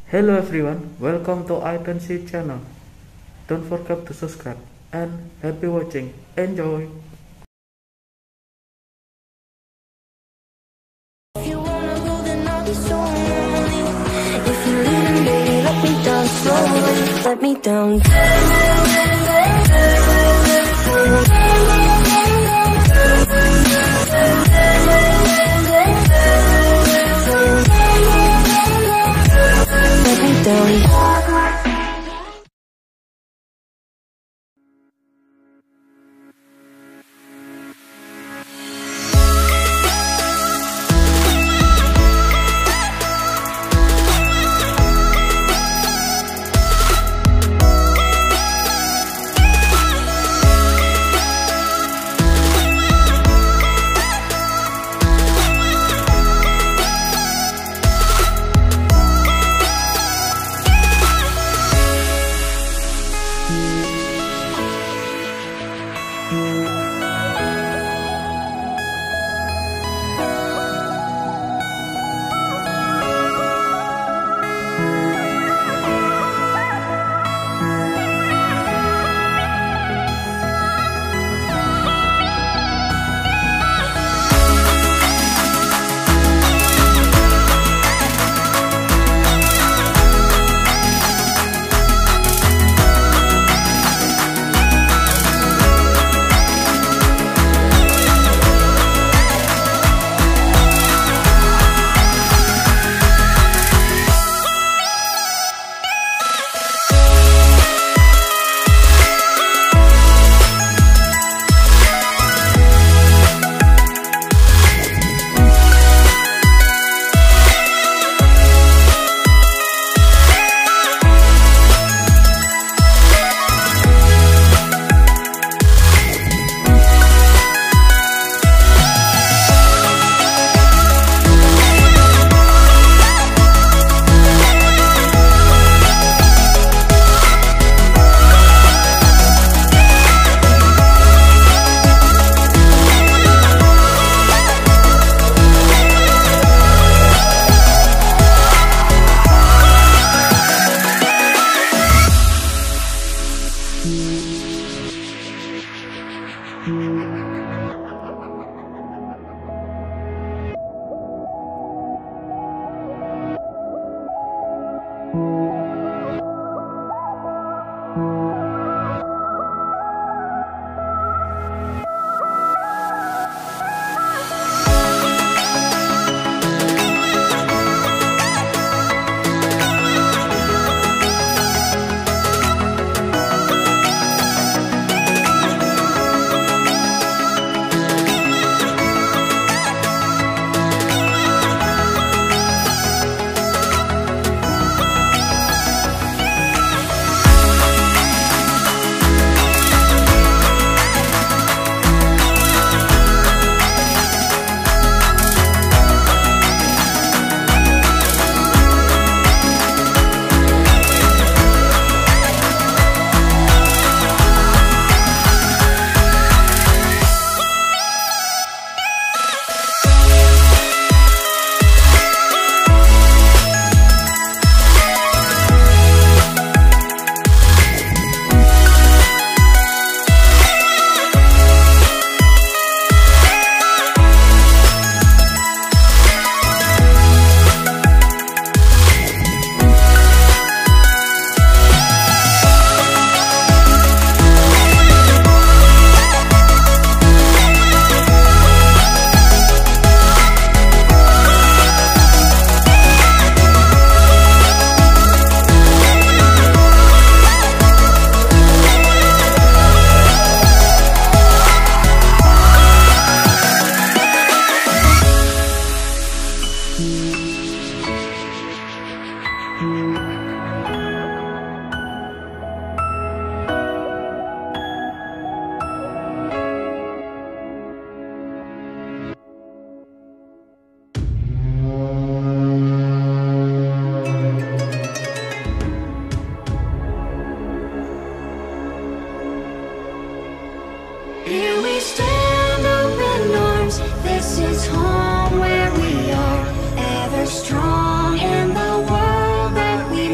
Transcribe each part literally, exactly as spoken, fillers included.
Hello everyone, welcome to Aoitenshi channel. Don't forget to subscribe and happy watching. Enjoy! If you wanna go, then I'll be so lonely. If you're leaving, baby, let me down slowly. Let me down. Let me down. Here we stand open arms. This is home where we are, ever strong in the world that we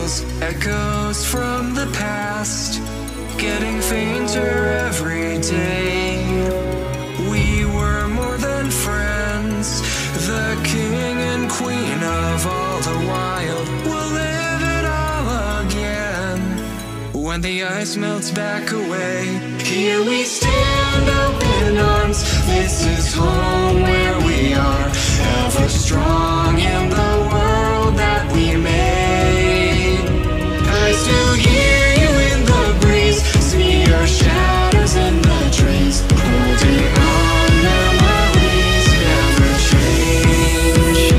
tales, echoes from the past, getting fainter every day. We were more than friends, the king and queen of all the wild. We'll live it all again when the ice melts back away. Here we stand, open arms. This is home where we are, ever strong in the world that we made. I still hear you in the breeze, see your shadows in the trees, holding on, memories never change.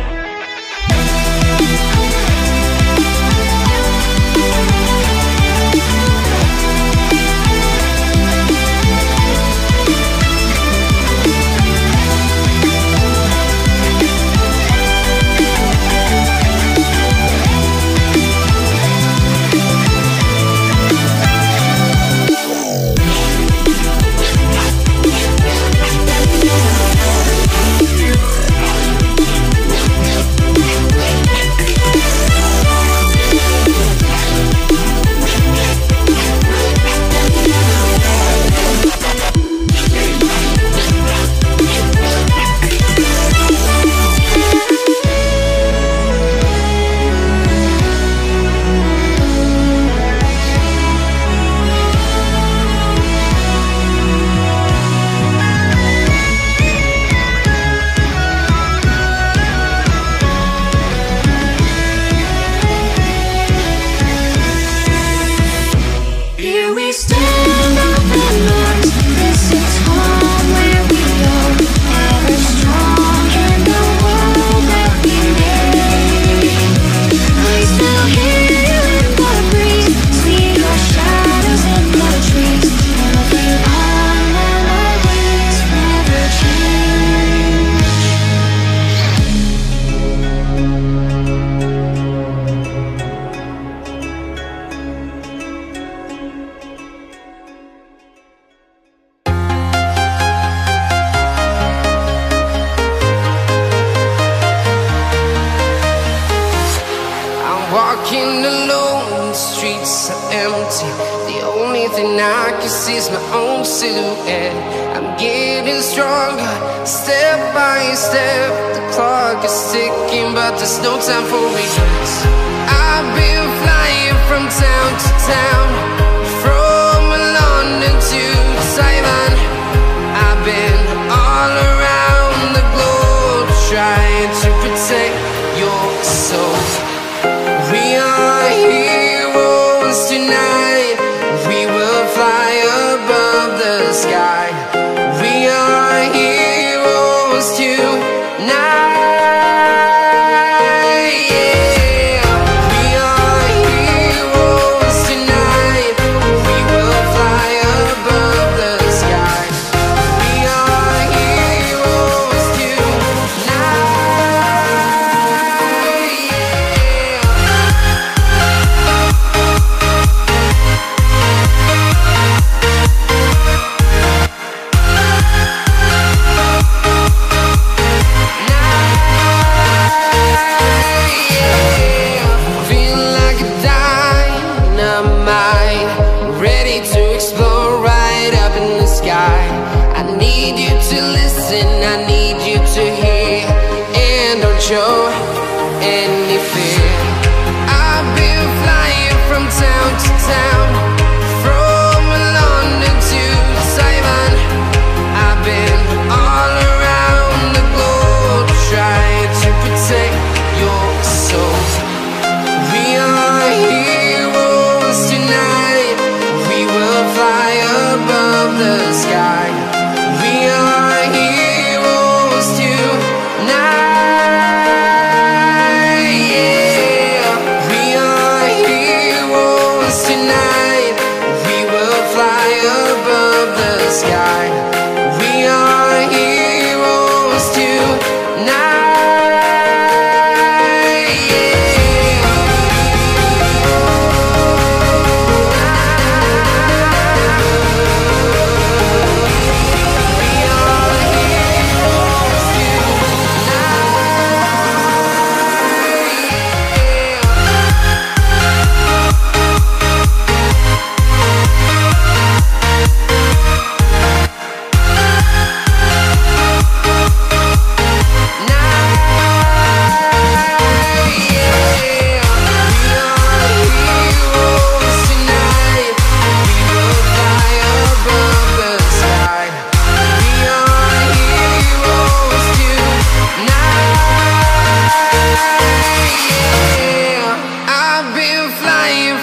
Walking alone, the streets are empty. The only thing I can see is my own silhouette. I'm getting stronger, step by step. The clock is ticking, but there's no time for regrets. I've been flying from town to town, from London to Taiwan. I've been all around the globe, trying to protect your soul. We are heroes tonight. We will fly above the sky. We are heroes tonight. Yeah. We are heroes tonight. We will fly above the sky. We are heroes tonight. Show any fear. I've been flying from town to town, from London to Taiwan. I've been all around the globe, trying to protect your soul. We are heroes tonight. We will fly above the sky. We are heroes.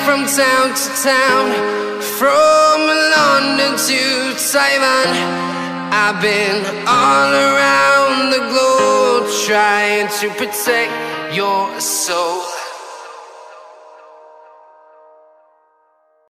from town to town, from London to Taiwan. I've been all around the globe trying to protect your soul.